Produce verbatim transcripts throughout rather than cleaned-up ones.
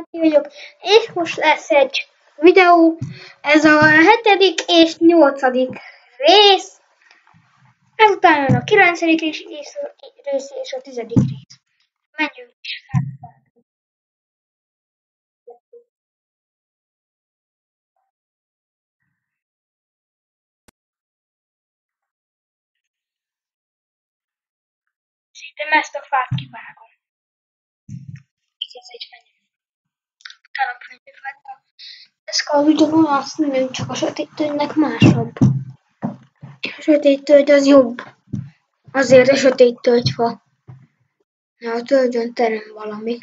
Fenti vagyok, és most lesz egy videó, ez a hetedik és nyolcadik rész, ezután jön a kilencedik rész és a tizedik rész. Menjünk is fel. Szerintem ezt a fát kivágom. Ez egy fenyő. Talán fenyőfát. Ez a videó azt mondjuk, csak a sötét tölgynek másabb. A sötét tölgy az jobb. Azért a sötét tölgyfa. Na, a tölgyön terem valami.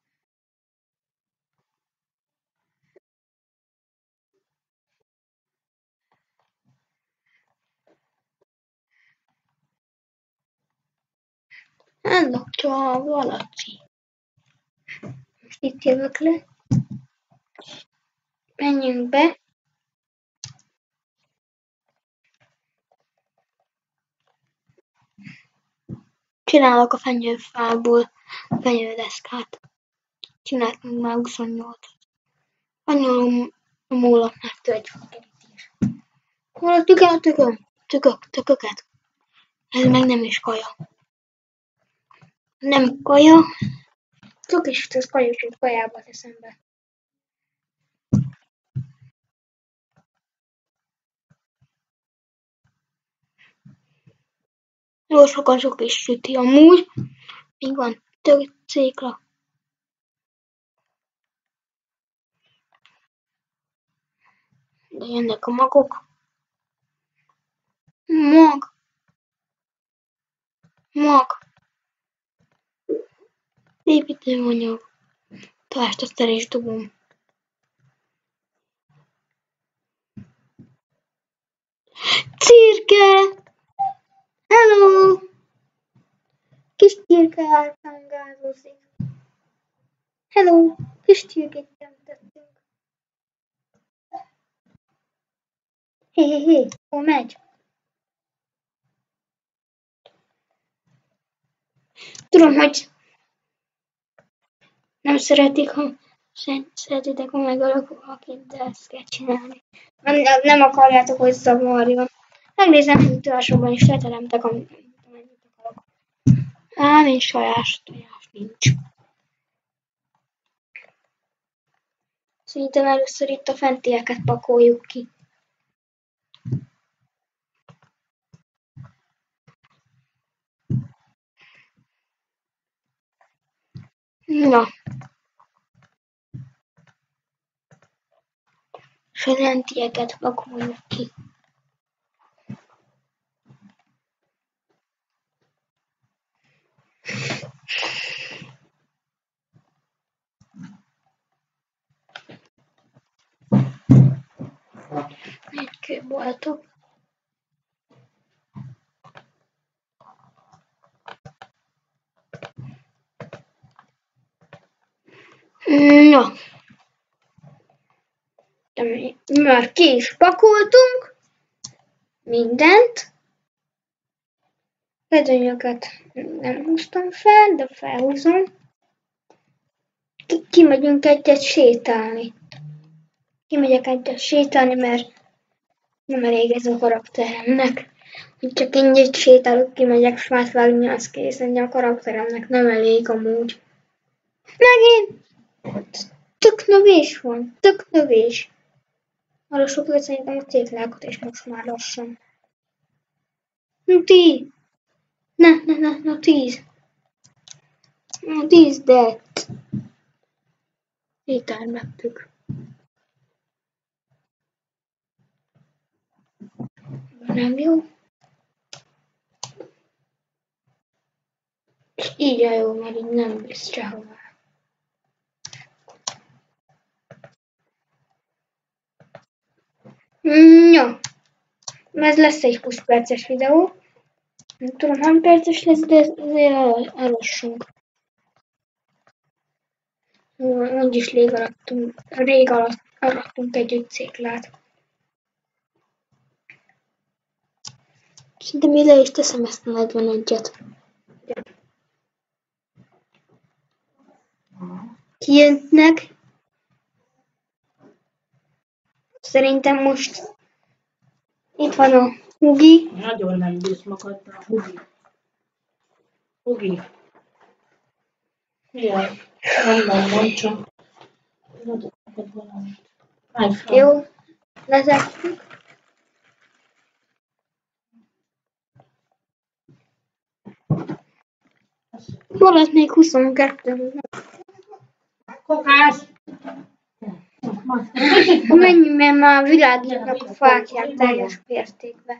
Ellopta a valaci. Most itt jövök le. Menjünk be. Csinálok a fenyőfából fenyődeszkát. Csináltunk már huszonnyolcat. Annyi a múlott már tölgyfakerítés. Hol a tüke a tököm? Tökök, tököket. Ez meg nem is kaja. Nem kaja. Csak is ez kajosult kajába teszem be. Jó sokan sok is süti amúgy. Még van tök cékla. De jönnek a magok. Mag. Mag. Építőanyag. Talást azt el is dobom. Cirke! Hello! Kis cirke átángázozik. Hello! Kis cirkét teremtettünk. Hé, hé, hé! Hol megy? Tudom, hogy nem szeretik, ha szeretitek, ha megölök valakit, de ezt kell csinálni. Nem, nem akarjátok, hogy zavarjon. Megnézem, hogy tojásokban is leteremtek, amit akarok. Á, nincs tojás, tojás nincs. Szerintem először itt a fentieket pakoljuk ki. Na. És a fentieket pakoljuk ki. Egy kőboltok. Na. Már ki is pakoltunk mindent. Ledönyöket nem húztam fel, de felhúzom. Kimegyünk egyet sétálni. Kimegyek egyet sétálni, mert nem elég ez a karakteremnek. Hogy csak egyet sétálok, kimegyek fát vágni, az kész, ennyi a karakteremnek nem elég amúgy. Megint! Tök növés van, tök növés. Arra sok lesz szerintem a céklákat, és most már lassan. No ti! Ne, ne, ne, no tíz! No tíz, de... Ételmettük. Nem jó. És így a jó, mert így nem visz sehová. Ja. Ez lesz egy húsz perces videó. Nem tudom, hány perces lesz, de ezért elossunk. Úgyis rég arattunk, rég arattunk egy céklát. Szerintem ide is teszem ezt a negyvenegyet. Kijönnek. Szerintem most itt van a Hugi. Nagyon nem bíz magaddal, Hugi. Hugi. Jaj, nem, nem, nem csak. Adok neked valamit. Állj fel. Jó, letettük. Maradt még huszonkettő. Kokás! Amennyiben már világítnak a fákják teljes mértékben.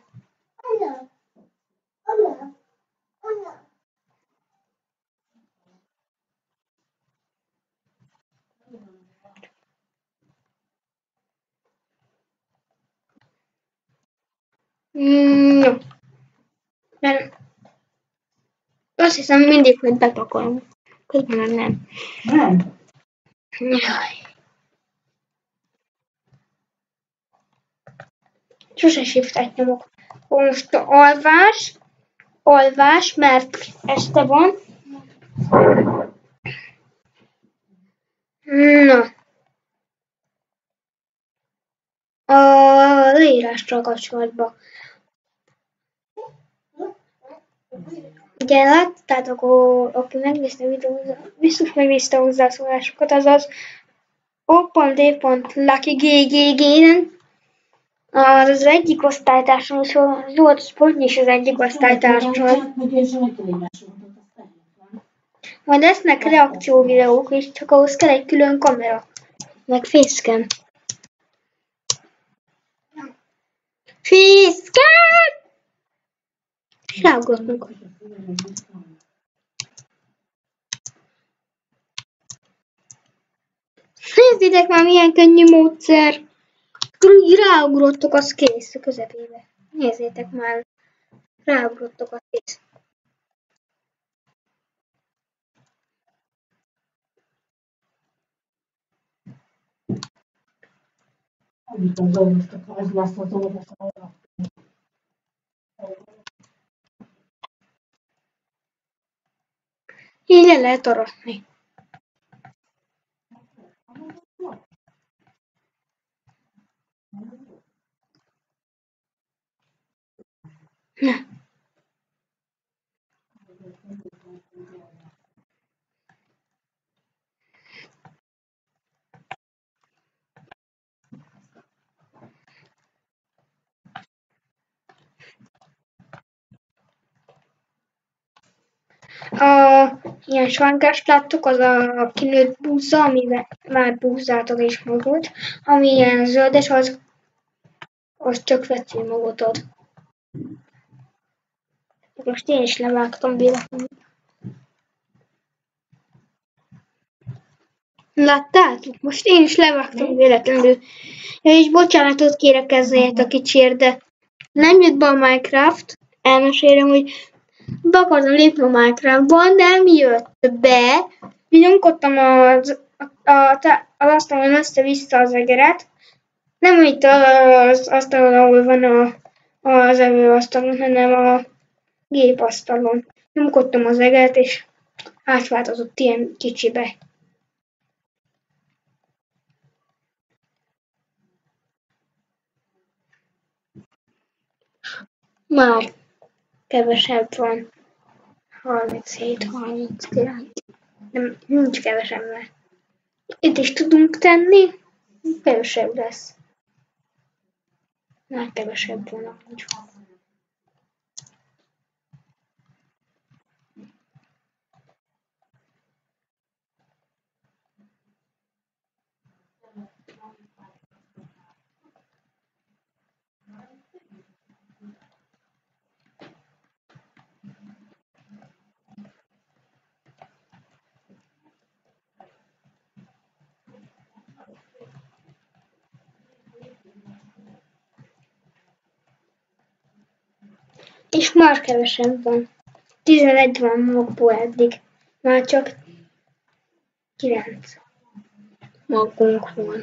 Mm, jó. Nem. Azt hiszem mindig, hogy bepakolom. Közben meg nem. Nem. Jaj. Sose shiftet nyomok. Most alvás. Alvás, mert este van. Na. A leírással kapcsolatban. Ugye láttátok, aki megnézte a videót, biztos megnézte a hozzászólásokat, azaz o.d.luckyggg-en az az egyik osztálytársam, és volt Spotnyi is az egyik osztálytársam. Majd lesznek reakcióvideók is, csak ahhoz kell egy külön kamera. Meg facecam. Facecam! Ráugrottunk. Nézzétek már, milyen könnyű módszer. Akkor úgy ráugrottok, az kész a közepébe. Nézzétek már. Ráugrottok, az kész. Amit az olvastak, az lesz az olvasóra. Így le lehet aratni. Na. A ilyen svankást láttuk, az a kinőtt búza, amiben már búzátod és magot, ami ilyen zöldes, az, az csak vetőmagot ad. Most én is levágtam véletlenül. Láttátok? Most én is levágtam véletlenül. Ja, és bocsánatot kérek ezért a kicsiért, de nem jött be a Minecraft. Elmesélem, hogy be akartam lépni a Minecraftban, nem jött be. Nyomkodtam az, a, a, az asztalon össze-vissza az egeret. Nem itt az asztalon, ahol van a, az evőasztalon, hanem a gépasztalon. Nyomkodtam az egeret, és átváltozott ilyen kicsibe. Már kevesebb van. harminchét, harminckilenc. Nem, nincs kevesebb, mert itt is tudunk tenni, kevesebb lesz. Már kevesebb van amúgy. És már kevesebb van. tizenegy van magból eddig. Már csak kilenc magunk van.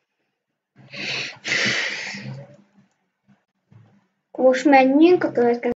Most menjünk a következő.